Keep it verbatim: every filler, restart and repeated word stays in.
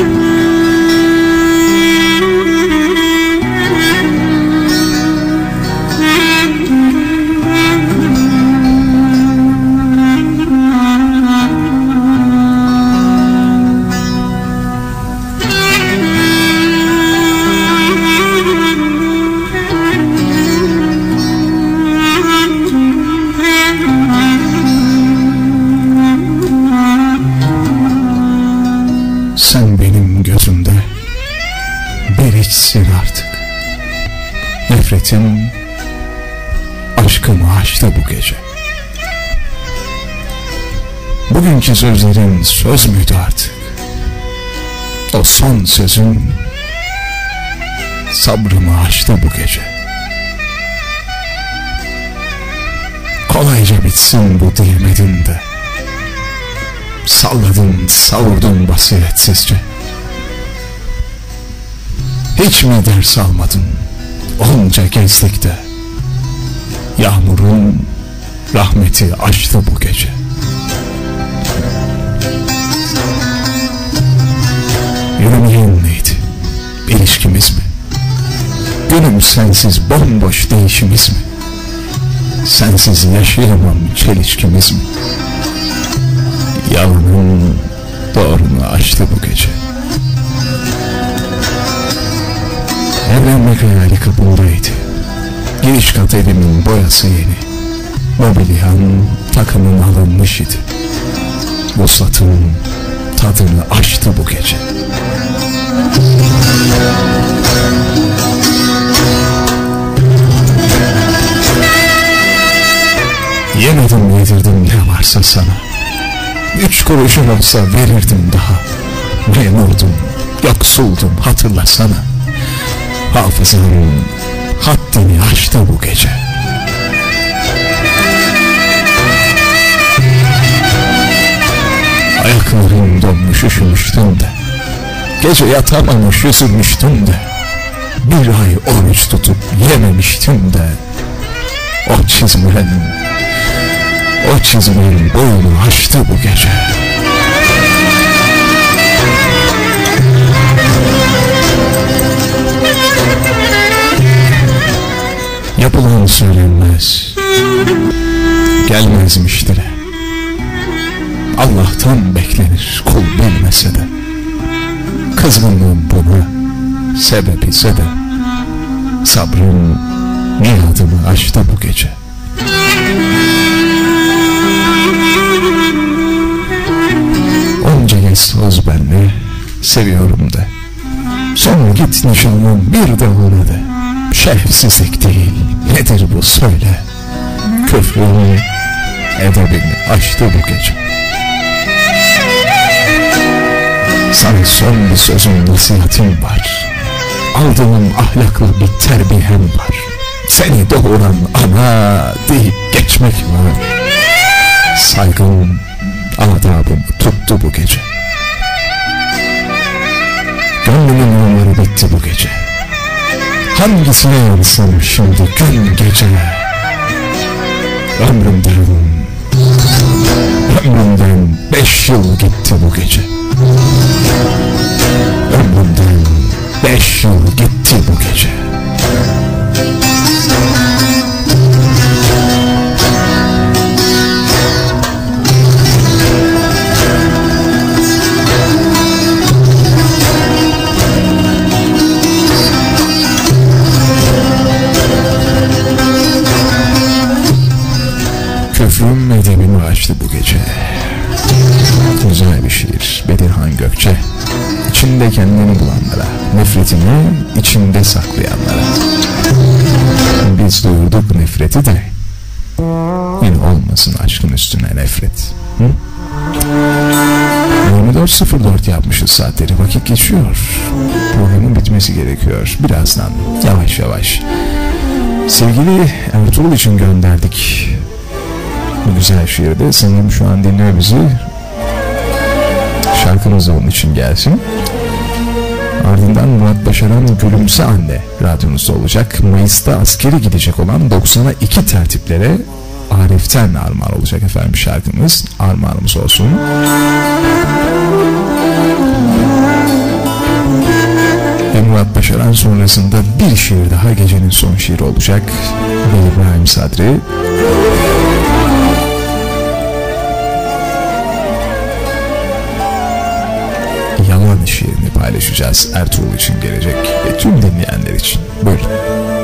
Sen benim gözümde bir hiçsin artık. Nefretim aşkımı aştı bu gece. Bugünkü sözlerin söz müydü artık? O son sözün sabrımı aştı bu gece. Kolayca bitsin bu diyemedin de, salladın savurdun basiretsizce. Hiç mi ders almadın onca gezdik de, yağmurun rahmeti açtı bu gece. Yürümeyen neydi? İlişkimiz mi? Günüm sensiz bomboş değişimiz mi? Sensiz yaşayamam çelişkimiz mi? Yalanın doğrunu açtı bu gece. Evlenmek hayali kapındaydı. Giriş kat evimin boyası yeni. Mobilyan takımın alınmış idi. Vuslatın tadını açtı bu gece. Yemedim yedirdim ne varsa sana. Üç kuruşun olsa verirdim daha. Memurdum, yoksuldum hatırlasana. Hafızanın haddini aştı bu gece. Ayaklarım donmuş üşümüştüm de, gece yatamamış üzülmüştüm de, bir ay oruç tutup yememiştim de, o çizmenin O çizmenin boyunu aştı bu gece. Yapılan söylenmez, gelmezmiş dile. Allah'tan beklenir kul bilmese de. Kızgınlığım buna sebep ise de, sabrım niyadımı aştı bu gece. Onca kez söz benle seviyorum de, sonra git nişanlım bir de ona de. Şerefsizlik değil nedir bu söyle, küfrünü edebini aştı bu gece. Sana son bir sözüm nasihatim var, aldığım ahlaklı bir terbiyem var. Seni doğuran ana deyip geçmek var. Saygım adabımı tuttu bu gece. Gönlümün yolları bitti bu gece. Hangisine yansın şimdi gün gece? Ömrümden Ömrümden beş yıl gitti bu gece. Ömrümden beş yıl gitti bu gece. Küfrüm edebimi açtı bu gece. Güzel bir şiir, Bedirhan Gökçe. İçinde kendini bulanlara, nefretini içinde saklayanlara. Biz duyurduk nefreti de, yine olmasın aşkın üstüne nefret. Hı? yirmi dört sıfır dört yapmışız saatleri, vakit geçiyor. Programın bitmesi gerekiyor birazdan, yavaş yavaş. Sevgili Ertuğrul için gönderdik bu güzel şiirde. Sanırım şu an dinliyor bizi. Şarkımız da onun için gelsin. Ardından Murat Başaran Gülümse Anne radyonuzda olacak. Mayıs'ta askeri gidecek olan doksana iki tertiplere Arif'ten armağan olacak efendim şarkımız. Armağanımız olsun. Hemen sonrasında bir şiir daha gecenin son şiiri olacak. Ve İbrahim Sadri. Yalan şiirini paylaşacağız. Ertuğrul için gelecek ve tüm dinleyenler için. Buyurun.